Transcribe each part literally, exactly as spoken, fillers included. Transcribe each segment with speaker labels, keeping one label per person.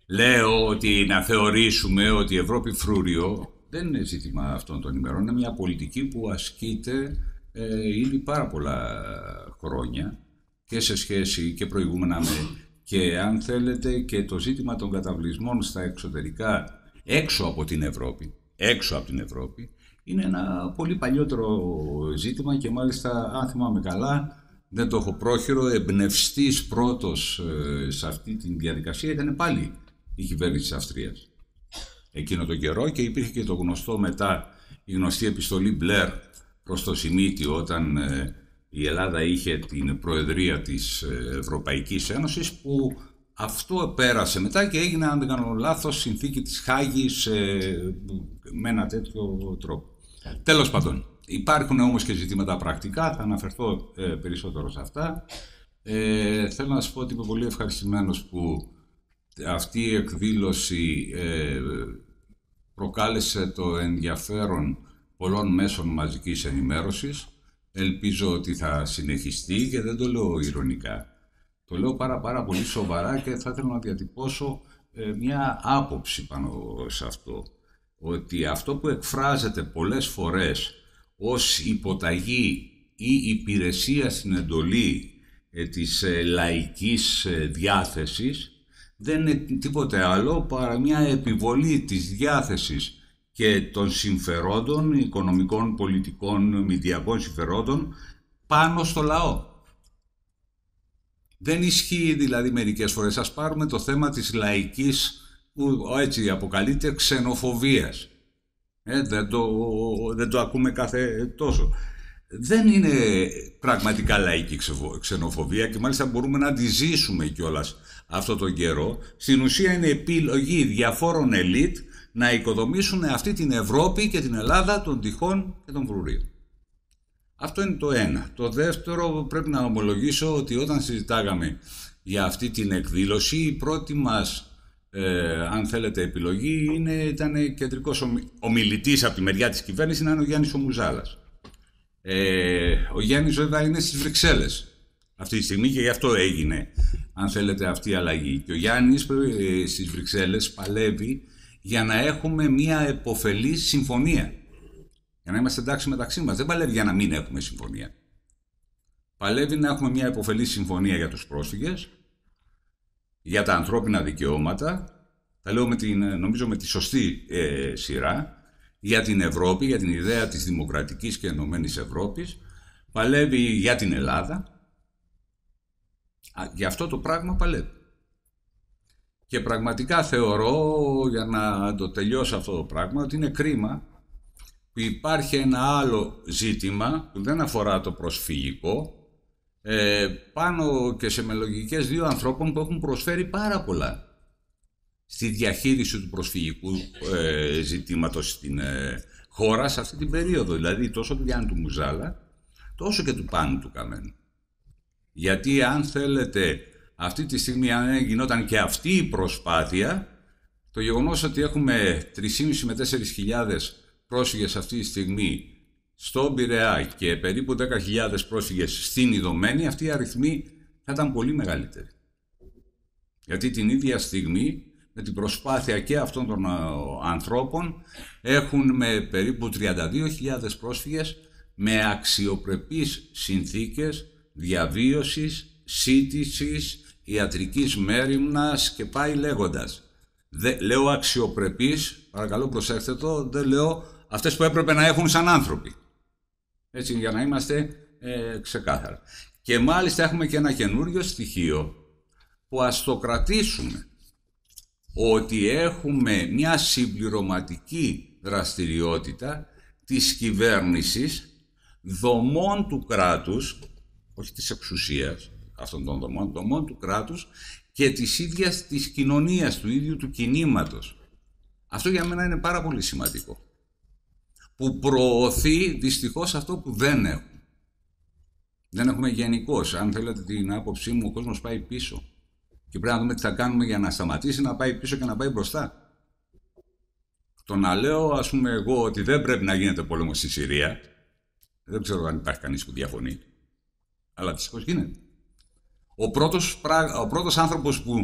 Speaker 1: λέω ότι να θεωρήσουμε ότι η Ευρώπη φρούριο δεν είναι ζήτημα αυτών των ημερών. Είναι μια πολιτική που ασκείται ε, ήδη πάρα πολλά χρόνια και σε σχέση και προηγούμενα με και αν θέλετε και το ζήτημα των καταβλισμών στα εξωτερικά έξω από την Ευρώπη, έξω από την Ευρώπη είναι ένα πολύ παλιότερο ζήτημα και μάλιστα αν θυμάμαι καλά δεν το έχω πρόχειρο, εμπνευστής πρώτος ε, σε αυτή τη διαδικασία ήταν πάλι η κυβέρνηση της Αυστρίας εκείνο τον καιρό και υπήρχε και το γνωστό μετά η γνωστή επιστολή Μπλερ προς το Σιμίτι όταν ε, η Ελλάδα είχε την προεδρία της Ευρωπαϊκής Ένωσης που αυτό πέρασε μετά και έγινε, αν δεν κάνω λάθος, συνθήκη της Χάγης ε, με ένα τέτοιο τρόπο. Τέλος πάντων, υπάρχουν όμως και ζητήματα πρακτικά, θα αναφερθώ ε, περισσότερο σε αυτά. Ε, θέλω να σας πω ότι είμαι πολύ ευχαριστημένος που αυτή η εκδήλωση ε, προκάλεσε το ενδιαφέρον πολλών μέσων μαζικής ενημέρωσης. Ελπίζω ότι θα συνεχιστεί και δεν το λέω ειρωνικά. Το λέω πάρα πάρα πολύ σοβαρά και θα ήθελα να διατυπώσω ε, μια άποψη πάνω σε αυτό. Ότι αυτό που εκφράζεται πολλές φορές ως υποταγή ή υπηρεσία στην εντολή ε, της ε, λαϊκής ε, διάθεσης δεν είναι τίποτε άλλο παρά μια επιβολή της διάθεσης και των συμφερόντων, οικονομικών, πολιτικών, μηδιακών συμφερόντων πάνω στο λαό. Δεν ισχύει δηλαδή μερικές φορές. Ας πάρουμε το θέμα της λαϊκής, που έτσι αποκαλείται ξενοφοβίας. Ε, δεν, το, δεν το ακούμε κάθε τόσο. Δεν είναι πραγματικά λαϊκή ξενοφοβία και μάλιστα μπορούμε να τη ζήσουμε κιόλας αυτό τον καιρό. Στην ουσία είναι επιλογή διαφόρων ελίτ να οικοδομήσουν αυτή την Ευρώπη και την Ελλάδα των τυχών και των φρουρίων. Αυτό είναι το ένα. Το δεύτερο, πρέπει να ομολογήσω ότι όταν συζητάγαμε για αυτή την εκδήλωση, η πρώτη μας, ε, αν θέλετε, επιλογή είναι, ήταν κεντρικός ομιλητής από τη μεριά της κυβέρνησης, να είναι ο Γιάννης ο Μουζάλας. Ε, ο Γιάννης βέβαια είναι στις Βρυξέλλες αυτή τη στιγμή και γι' αυτό έγινε, αν θέλετε, αυτή η αλλαγή. Και ο Γιάννης ε, στις Βρυξέλλες παλεύει για να έχουμε μια επωφελή συμφωνία. Για να είμαστε εντάξει μεταξύ μας. Δεν παλεύει για να μην έχουμε συμφωνία. Παλεύει να έχουμε μια επωφελή συμφωνία για τους πρόσφυγες, για τα ανθρώπινα δικαιώματα, τα λέω με την, νομίζω με τη σωστή ε, σειρά, για την Ευρώπη, για την ιδέα της δημοκρατικής και ενωμένης Ευρώπης, παλεύει για την Ελλάδα. Α, για αυτό το πράγμα παλεύει. Και πραγματικά θεωρώ, για να το τελειώσω αυτό το πράγμα, ότι είναι κρίμα που υπάρχει ένα άλλο ζήτημα που δεν αφορά το προσφυγικό, ε, πάνω και σε μελογικές δύο ανθρώπων που έχουν προσφέρει πάρα πολλά στη διαχείριση του προσφυγικού ε, ζητήματος στην ε, χώρα σε αυτή την περίοδο. Δηλαδή τόσο του Γιάννη του Μουζάλα, τόσο και του Πάνου του Καμένου. Γιατί αν θέλετε, αυτή τη στιγμή αν γινόταν και αυτή η προσπάθεια, το γεγονός ότι έχουμε τρεις και μισή με τέσσερις χιλιάδες πρόσφυγες αυτή τη στιγμή στον Πειραιά και περίπου δέκα χιλιάδες πρόσφυγες στην Ιδωμένη, αυτοί οι αριθμοί θα ήταν πολύ μεγαλύτεροι. Γιατί την ίδια στιγμή, με την προσπάθεια και αυτών των ανθρώπων, έχουν με περίπου τριάντα δύο χιλιάδες πρόσφυγες με αξιοπρεπείς συνθήκες διαβίωσης, σύντησης, ιατρικής μέριμνας και πάει λέγοντας. Δε, λέω αξιοπρεπείς, παρακαλώ προσέξτε το, δεν λέω αυτές που έπρεπε να έχουν σαν άνθρωποι. Έτσι, για να είμαστε ε, ξεκάθαρα. Και μάλιστα έχουμε και ένα καινούριο στοιχείο που ας το κρατήσουμε, ότι έχουμε μια συμπληρωματική δραστηριότητα της κυβέρνησης, δομών του κράτους, όχι της εξουσίας αυτών των δομών, δομών του κράτους και της ίδιας της κοινωνίας, του ίδιου του κινήματος. Αυτό για μένα είναι πάρα πολύ σημαντικό. Που προωθεί δυστυχώς αυτό που δεν έχουμε. Δεν έχουμε γενικώς. Αν θέλετε την άποψή μου, ο κόσμος πάει πίσω. Και πρέπει να δούμε τι θα κάνουμε για να σταματήσει να πάει πίσω και να πάει μπροστά. Το να λέω, ας πούμε, εγώ ότι δεν πρέπει να γίνεται πόλεμος στη Συρία, δεν ξέρω αν υπάρχει κανείς που διαφωνεί, αλλά δυστυχώς γίνεται. Ο πρώτος, ο πρώτος άνθρωπος που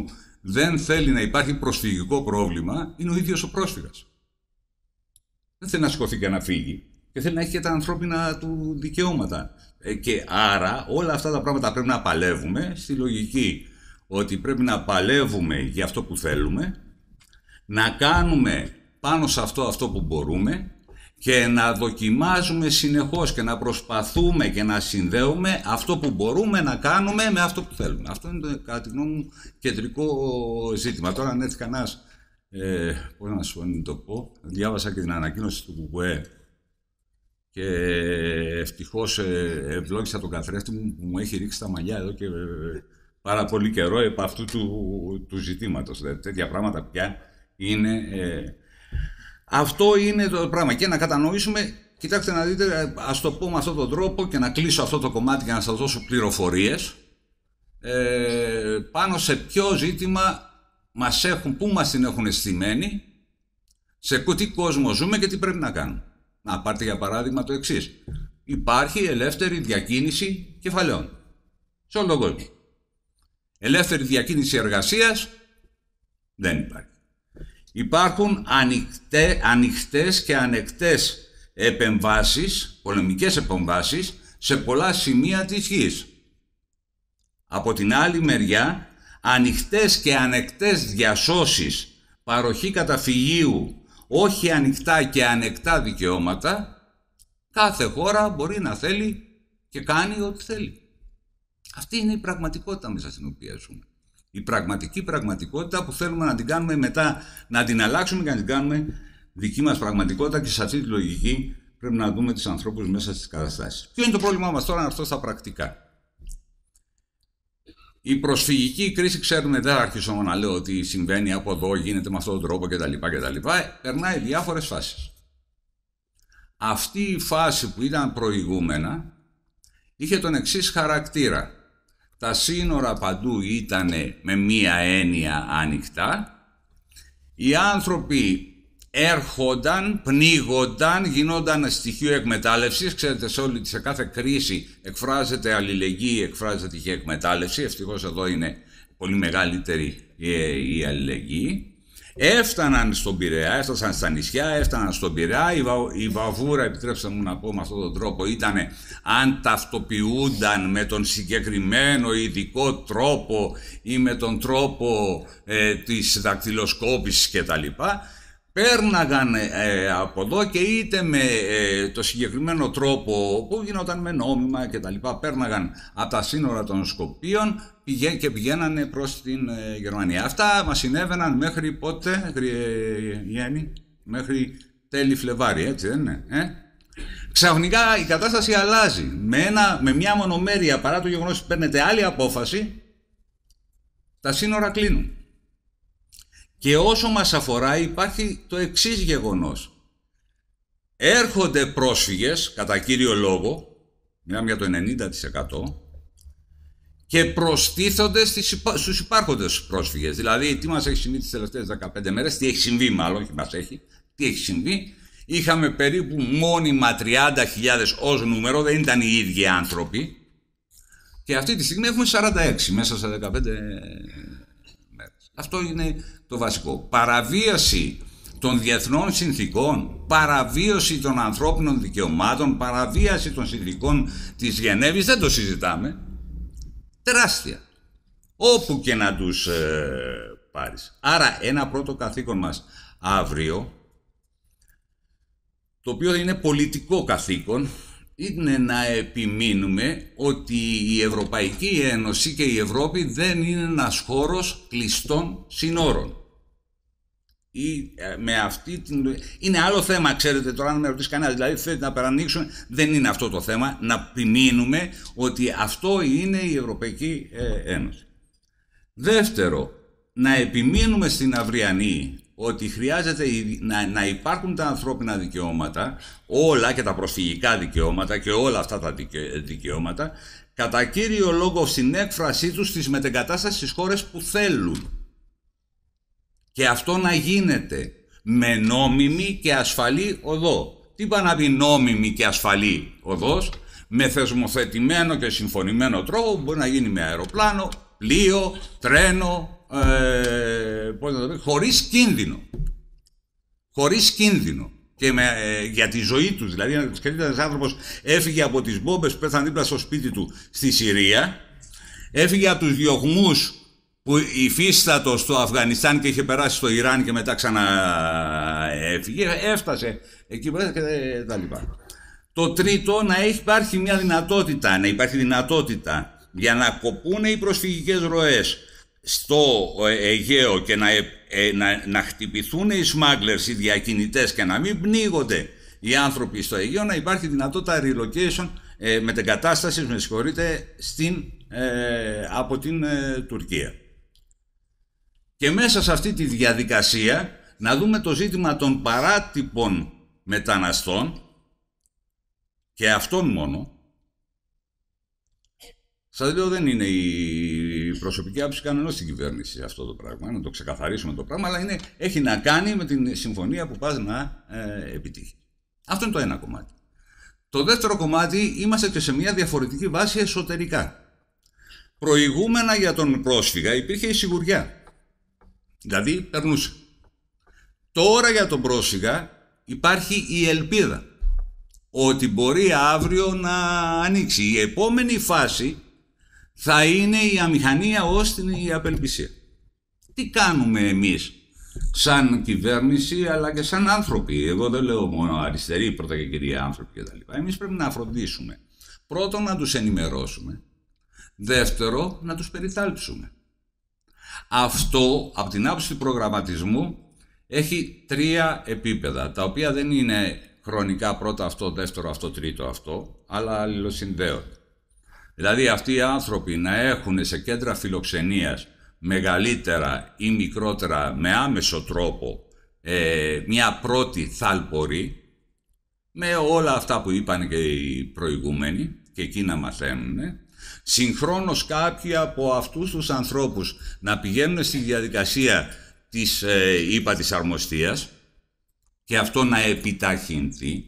Speaker 1: δεν θέλει να υπάρχει προσφυγικό πρόβλημα είναι ο ίδιος ο πρόσφυγας. Δεν θέλει να σηκωθεί και να φύγει και θέλει να έχει και τα ανθρώπινα του δικαιώματα. Ε, και άρα όλα αυτά τα πράγματα πρέπει να παλεύουμε στη λογική ότι πρέπει να παλεύουμε για αυτό που θέλουμε, να κάνουμε πάνω σε αυτό αυτό που μπορούμε και να δοκιμάζουμε συνεχώς και να προσπαθούμε και να συνδέουμε αυτό που μπορούμε να κάνουμε με αυτό που θέλουμε. Αυτό είναι το, κατά τη γνώμη μου, κεντρικό ζήτημα. Τώρα αν έρθει κανένας, ε, πώς να σου το πω, διάβασα και την ανακοίνωση του Κουκουέ και ευτυχώς ε, ευλόγησα τον καθρέφτη μου που μου έχει ρίξει τα μαλλιά εδώ και ε, πάρα πολύ καιρό επ' αυτού του, του ζητήματος. Δηλαδή, τέτοια πράγματα πια είναι... Ε, αυτό είναι το πράγμα. Και να κατανοήσουμε, κοιτάξτε να δείτε, ας το πω με αυτόν τον τρόπο και να κλείσω αυτό το κομμάτι για να σας δώσω πληροφορίες ε, πάνω σε ποιο ζήτημα μας έχουν, πού μας την έχουν αισθημένη, σε τι κόσμο ζούμε και τι πρέπει να κάνουμε. Να πάρτε για παράδειγμα το εξής. Υπάρχει ελεύθερη διακίνηση κεφαλαίων σε όλο τον κόσμο. Ελεύθερη διακίνηση εργασίας δεν υπάρχει. Υπάρχουν ανοιχτέ, ανοιχτές και ανεκτές επεμβάσεις, πολεμικές επεμβάσεις, σε πολλά σημεία της γης. Από την άλλη μεριά, ανοιχτές και ανεκτές διασώσεις, παροχή καταφυγίου, όχι ανοιχτά και ανεκτά δικαιώματα, κάθε χώρα μπορεί να θέλει και κάνει ό,τι θέλει. Αυτή είναι η πραγματικότητα μέσα στην οποία ζούμε. Η πραγματική πραγματικότητα που θέλουμε να την κάνουμε μετά, να την αλλάξουμε και να την κάνουμε δική μας πραγματικότητα, και σε αυτή τη λογική πρέπει να δούμε τους ανθρώπους μέσα στις καταστάσεις. Ποιο είναι το πρόβλημά μας τώρα, να έρθω στα πρακτικά. Η προσφυγική κρίση, ξέρουμε, δεν θα αρχίσω να λέω ότι συμβαίνει από εδώ, γίνεται με αυτόν τον τρόπο κτλ. κτλ. Περνάει διάφορες φάσεις. Αυτή η φάση που ήταν προηγούμενα είχε τον εξής χαρακτήρα. Τα σύνορα παντού ήταν με μία έννοια ανοιχτά. Οι άνθρωποι έρχονταν, πνίγονταν, γινόταν στοιχείο εκμετάλλευσης. Ξέρετε, σε, όλη, σε κάθε κρίση εκφράζεται αλληλεγγύη, εκφράζεται και εκμετάλλευση. Ευτυχώς εδώ είναι πολύ μεγαλύτερη η αλληλεγγύη. Έφταναν στον Πειραιά, έφτασαν στα νησιά, έφταναν στον Πειραιά. Η, βα, η βαβούρα, επιτρέψτε μου να πω με αυτόν τον τρόπο, ήταν αν ταυτοποιούνταν με τον συγκεκριμένο ειδικό τρόπο ή με τον τρόπο ε, της δακτυλοσκόπησης κτλ. Πέρναγαν ε, από εδώ και είτε με ε, το συγκεκριμένο τρόπο που γινόταν με νόμιμα κτλ. Πέρναγαν από τα σύνορα των Σκοπίων και πηγαίνανε προς την ε, Γερμανία. Αυτά μας συνέβαιναν μέχρι πότε, ε, Γιάννη, μέχρι τέλη Φλεβάρι, έτσι δεν είναι. Ε? Ξαφνικά η κατάσταση αλλάζει. Με, ένα, με μια μονομέρεια, παρά το γεγονός ότι παίρνετε άλλη απόφαση, τα σύνορα κλείνουν. Και όσο μας αφορά υπάρχει το εξής γεγονός. Έρχονται πρόσφυγες, κατά κύριο λόγο, μιλάμε για το ενενήντα τοις εκατό, και προστίθονται στις, στους υπάρχοντες πρόσφυγες. Δηλαδή, τι μας έχει συμβεί τις τελευταίες δεκαπέντε μέρες, τι έχει συμβεί μάλλον, όχι μας έχει, τι έχει συμβεί. Είχαμε περίπου μόνιμα τριάντα χιλιάδες ως νούμερο, δεν ήταν οι ίδιοι άνθρωποι. Και αυτή τη στιγμή έχουμε σαράντα έξι μέσα σε δεκαπέντε μέρες. Αυτό είναι το βασικό. Παραβίαση των διεθνών συνθήκων, παραβίαση των ανθρώπινων δικαιωμάτων, παραβίαση των συνθήκων της Γενέβης, δεν το συζητάμε. Τεράστια. Όπου και να τους ε, πάρεις. Άρα ένα πρώτο καθήκον μας αύριο, το οποίο είναι πολιτικό καθήκον, είναι να επιμείνουμε ότι η Ευρωπαϊκή Ένωση και η Ευρώπη δεν είναι ένας χώρος κλειστών συνόρων. Ή, με αυτή την... Είναι άλλο θέμα, ξέρετε, τώρα αν με ρωτήσει κανένα, δηλαδή θέλετε να παρανοίξουν, δεν είναι αυτό το θέμα, να επιμείνουμε ότι αυτό είναι η Ευρωπαϊκή Ένωση. Δεύτερο, να επιμείνουμε στην αυριανή ότι χρειάζεται να, να υπάρχουν τα ανθρώπινα δικαιώματα, όλα και τα προσφυγικά δικαιώματα και όλα αυτά τα δικαιώματα, κατά κύριο λόγο στην έκφρασή τους της μετεγκατάστασης στις χώρες που θέλουν. Και αυτό να γίνεται με νόμιμη και ασφαλή οδό. Τι πάει να πει νόμιμη και ασφαλή οδός? Με θεσμοθετημένο και συμφωνημένο τρόπο, μπορεί να γίνει με αεροπλάνο, πλοίο, τρένο, ε, πώς να το πει, χωρίς κίνδυνο. Χωρίς κίνδυνο. Και με, ε, για τη ζωή τους. Δηλαδή, ένας άνθρωπος έφυγε από τις μπόμπες που πέθαν δίπλα στο σπίτι του στη Συρία, έφυγε από τους διωγμούς που υφίστατο στο Αφγανιστάν και είχε περάσει στο Ιράν και μετά ξαναέφυγε, έφτασε εκεί πέρα και τα λοιπά. Το τρίτο, να έχει υπάρχει μια δυνατότητα, να υπάρχει δυνατότητα για να κοπούν οι προσφυγικές ροές στο Αιγαίο και να, ε, να, να χτυπηθούν οι smugglers, οι διακινητές, και να μην πνίγονται οι άνθρωποι στο Αιγαίο, να υπάρχει δυνατότητα relocation, ε, μετεγκατάστασης, με συγχωρείτε, στην, ε, από την ε, Τουρκία. Και μέσα σε αυτή τη διαδικασία να δούμε το ζήτημα των παράτυπων μεταναστών και αυτών μόνο. Σας λέω, δεν είναι η προσωπική άποψη κανενός στην κυβέρνηση αυτό το πράγμα, να το ξεκαθαρίσουμε το πράγμα, αλλά είναι, έχει να κάνει με την συμφωνία που πας να ε, επιτύχει. Αυτό είναι το ένα κομμάτι. Το δεύτερο κομμάτι, είμαστε και σε μια διαφορετική βάση εσωτερικά. Προηγούμενα για τον πρόσφυγα υπήρχε η σιγουριά. Δηλαδή περνούσε. Τώρα για τον πρόσφυγα υπάρχει η ελπίδα ότι μπορεί αύριο να ανοίξει. Η επόμενη φάση θα είναι η αμηχανία ως την απελπισία. Τι κάνουμε εμείς σαν κυβέρνηση αλλά και σαν άνθρωποι? Εγώ δεν λέω μόνο αριστεροί πρώτα και κυρία άνθρωποι κτλ. Εμείς πρέπει να φροντίσουμε πρώτον να τους ενημερώσουμε, δεύτερο να τους περιθάλψουμε. Αυτό από την άποψη του προγραμματισμού έχει τρία επίπεδα, τα οποία δεν είναι χρονικά πρώτο αυτό, δεύτερο αυτό, τρίτο αυτό, αλλά αλληλοσυνδέονται. Δηλαδή αυτοί οι άνθρωποι να έχουν σε κέντρα φιλοξενίας μεγαλύτερα ή μικρότερα με άμεσο τρόπο ε, μια πρώτη θάλπορη, με όλα αυτά που είπαν και οι προηγούμενοι και εκεί να μαθαίνουν. Συγχρόνως κάποιοι από αυτούς τους ανθρώπους να πηγαίνουν στη διαδικασία της ε, είπα της αρμοστίας και αυτό να επιταχυνθεί.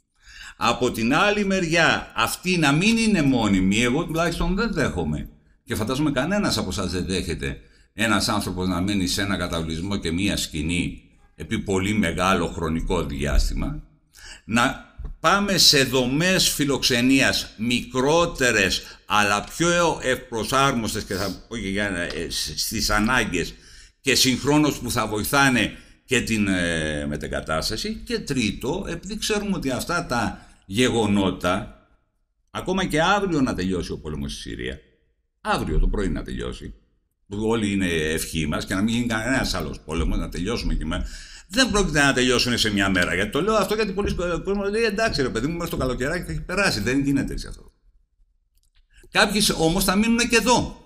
Speaker 1: Από την άλλη μεριά αυτοί να μην είναι μόνιμοι, εγώ τουλάχιστον δεν δέχομαι και φαντάζομαι κανένας από εσάς δεν δέχεται ένας άνθρωπος να μένει σε ένα καταβλισμό και μία σκηνή επί πολύ μεγάλο χρονικό διάστημα. Να πάμε σε δομές φιλοξενίας μικρότερες αλλά πιο ευπροσάρμοστες και θα πω και για, στις ανάγκες και συγχρόνως που θα βοηθάνε και την ε, μετεγκατάσταση. Και τρίτο, επειδή ξέρουμε ότι αυτά τα γεγονότα, ακόμα και αύριο να τελειώσει ο πόλεμος στη Συρία, αύριο το πρωί να τελειώσει, που όλοι είναι ευχή μας και να μην γίνει κανένας άλλος πόλεμος, να τελειώσουμε και με... Δεν πρόκειται να τελειώσουν σε μια μέρα. Γιατί το λέω αυτό γιατί πολλοί κόσμοι λέει εντάξει ρε παιδί μου, μέσα στο καλοκαιράκι θα έχει περάσει. Δεν γίνεται έτσι αυτό. Κάποιοι όμως θα μείνουν και εδώ.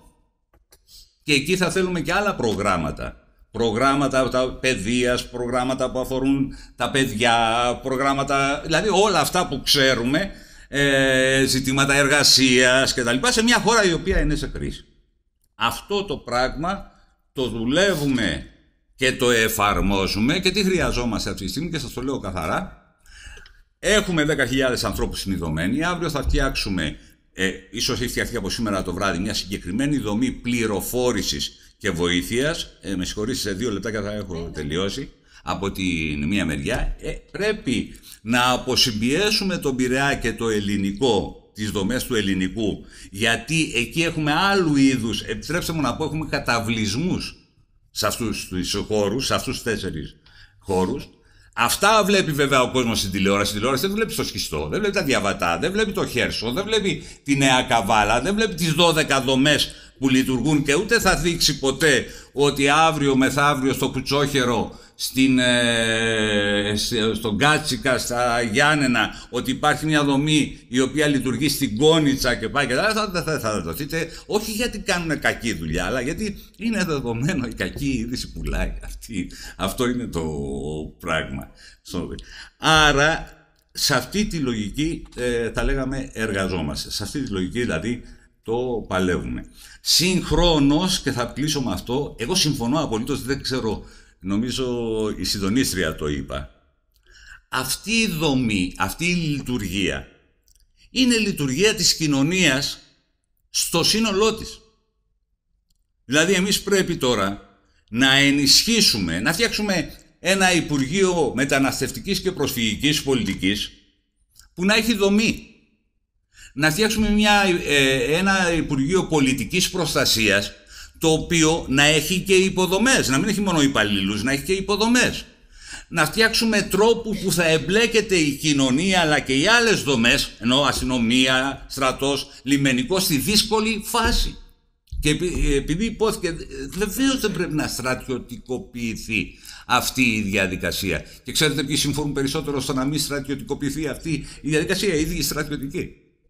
Speaker 1: Και εκεί θα θέλουμε και άλλα προγράμματα. Προγράμματα τα παιδείας, προγράμματα που αφορούν τα παιδιά, προγράμματα, δηλαδή όλα αυτά που ξέρουμε, ε, ζητήματα εργασίας κτλ. Σε μια χώρα η οποία είναι σε κρίση. Αυτό το πράγμα το δουλεύουμε και το εφαρμόζουμε. Και τι χρειαζόμαστε αυτή τη στιγμή, και σας το λέω καθαρά. Έχουμε δέκα χιλιάδες ανθρώπους συνειδωμένοι. Αύριο θα φτιάξουμε, ε, ίσως έχει φτιαχτεί από σήμερα το βράδυ, μια συγκεκριμένη δομή πληροφόρησης και βοήθειας. Ε, με συγχωρείτε, σε δύο λεπτά και θα έχω τελειώσει. Από την μία μεριά, ε, πρέπει να αποσυμπιέσουμε τον Πειραιά και το ελληνικό, τις δομές του ελληνικού, γιατί εκεί έχουμε άλλου είδους, επιτρέψτε μου να πω, έχουμε καταβλισμούς σε αυτούς τους χώρους, σε αυτούς τους τέσσερις χώρους. Αυτά βλέπει βέβαια ο κόσμος στην τηλεόραση. Στην τηλεόραση δεν βλέπει το Σχιστό, δεν βλέπει τα Διαβατά, δεν βλέπει το Χέρσο, δεν βλέπει τη Νέα Καβάλα, δεν βλέπει τις δώδεκα δομές που λειτουργούν και ούτε θα δείξει ποτέ ότι αύριο μεθαύριο στο Κουτσόχερο, στην, ε, στον Κάτσικα, στα Γιάννενα, ότι υπάρχει μια δομή η οποία λειτουργεί στην Κόνιτσα και πάει και τα θα, θα, θα, θα δοθείτε, όχι γιατί κάνουν κακή δουλειά, αλλά γιατί είναι δεδομένο η κακή είδηση πουλάει. Αυτή, αυτό είναι το πράγμα. Άρα, σε αυτή τη λογική ε, θα λέγαμε εργαζόμαστε. Σε αυτή τη λογική δηλαδή το παλεύουμε. Συγχρόνως, και θα κλείσω με αυτό, εγώ συμφωνώ απολύτως, δεν ξέρω, νομίζω η συντονίστρια το είπα. Αυτή η δομή, αυτή η λειτουργία είναι λειτουργία της κοινωνίας στο σύνολό της. Δηλαδή εμείς πρέπει τώρα να ενισχύσουμε, να φτιάξουμε ένα Υπουργείο Μεταναστευτικής και Προσφυγικής Πολιτικής που να έχει δομή. Να φτιάξουμε μια, ε, ένα Υπουργείο Πολιτικής Προστασίας το οποίο να έχει και υποδομές, να μην έχει μόνο υπαλλήλους, να έχει και υποδομές. Να φτιάξουμε τρόπου που θα εμπλέκεται η κοινωνία αλλά και οι άλλες δομές, ενώ αστυνομία, στρατός, λιμενικό, στη δύσκολη φάση. Και επειδή υπόθηκε, βεβαίως δεν πρέπει να στρατιωτικοποιηθεί αυτή η διαδικασία. Και ξέρετε ποιοι συμφωνούν περισσότερο στο να μην στρατιωτικοποιηθεί αυτή η διαδικασία, οι ίδιοι στρατιωτικοί.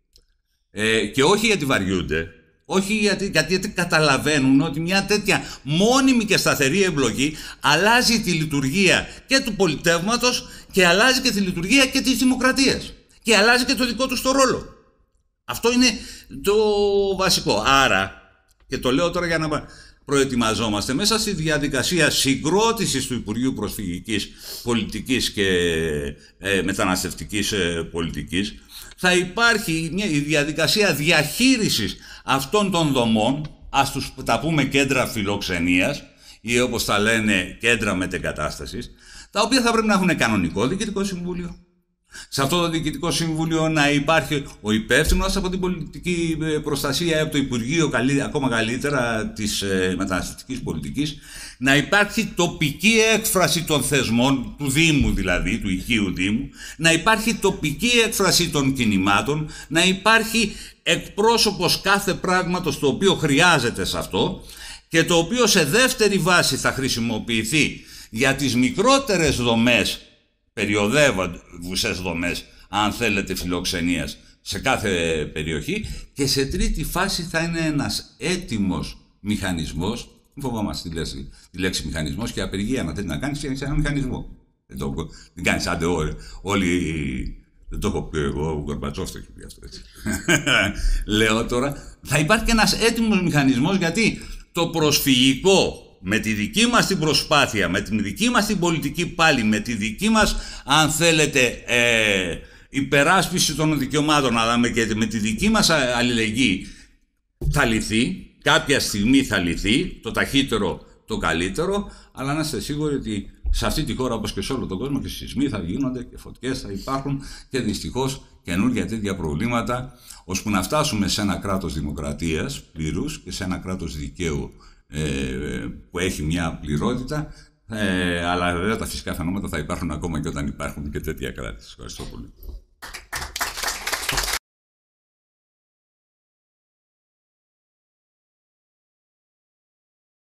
Speaker 1: Ε, και όχι γιατί βαριούνται, όχι γιατί, γιατί, γιατί καταλαβαίνουν ότι μια τέτοια μόνιμη και σταθερή εμπλοκή αλλάζει τη λειτουργία και του πολιτεύματος και αλλάζει και τη λειτουργία και της δημοκρατίας. Και αλλάζει και το δικό τους το ρόλο. Αυτό είναι το βασικό. Άρα, και το λέω τώρα για να προετοιμαζόμαστε, μέσα στη διαδικασία συγκρότησης του Υπουργείου Προσφυγικής Πολιτικής και ε, Μεταναστευτικής ε, Πολιτικής, θα υπάρχει μια, η διαδικασία διαχείρισης αυτών των δομών, ας τους τα πούμε κέντρα φιλοξενίας ή όπως τα λένε κέντρα μετεγκατάστασης, τα οποία θα πρέπει να έχουν κανονικό διοικητικό συμβούλιο. Σε αυτό το διοικητικό συμβούλιο να υπάρχει ο υπεύθυνος από την πολιτική προστασία, από το Υπουργείο ακόμα καλύτερα της ε, μεταναστευτικής πολιτικής, να υπάρχει τοπική έκφραση των θεσμών, του Δήμου δηλαδή, του οικείου Δήμου, να υπάρχει τοπική έκφραση των κινημάτων, να υπάρχει εκπρόσωπος κάθε πράγματος το οποίο χρειάζεται σε αυτό και το οποίο σε δεύτερη βάση θα χρησιμοποιηθεί για τις μικρότερες δομές, περιοδεύουσες δομές, αν θέλετε, φιλοξενίας σε κάθε περιοχή, και σε τρίτη φάση θα είναι ένας έτοιμος μηχανισμός. Μην φοβόμαστε τη λέξη, τη λέξη μηχανισμός, και απεργία να θέλει να κάνεις, φτιάχνεις έναν μηχανισμό. Δεν, το, δεν κάνεις άντε όλοι, όλοι. Δεν το έχω πει εγώ, ο Γκορμπατσόφ το έχει πει αυτό έτσι. Λέω τώρα, θα υπάρχει και ένας έτοιμος μηχανισμός, γιατί το προσφυγικό, με τη δική μας την προσπάθεια, με τη δική μας την πολιτική πάλι, με τη δική μας, αν θέλετε, ε, υπεράσπιση των δικαιωμάτων, αλλά και με τη δική μας αλληλεγγύη, θα λυθεί. Κάποια στιγμή θα λυθεί, το ταχύτερο το καλύτερο, αλλά να είστε σίγουροι ότι σε αυτή τη χώρα, όπως και σε όλο τον κόσμο, και σεισμοί θα γίνονται και φωτιές θα υπάρχουν και δυστυχώς καινούργια τέτοια προβλήματα, ώσπου να φτάσουμε σε ένα κράτος δημοκρατίας πλήρους και σε ένα κράτος δικαίου ε, που έχει μια πληρότητα, ε, αλλά βέβαια τα φυσικά φαινόμενα θα υπάρχουν ακόμα και όταν υπάρχουν και τέτοια κράτη. Ευχαριστώ πολύ.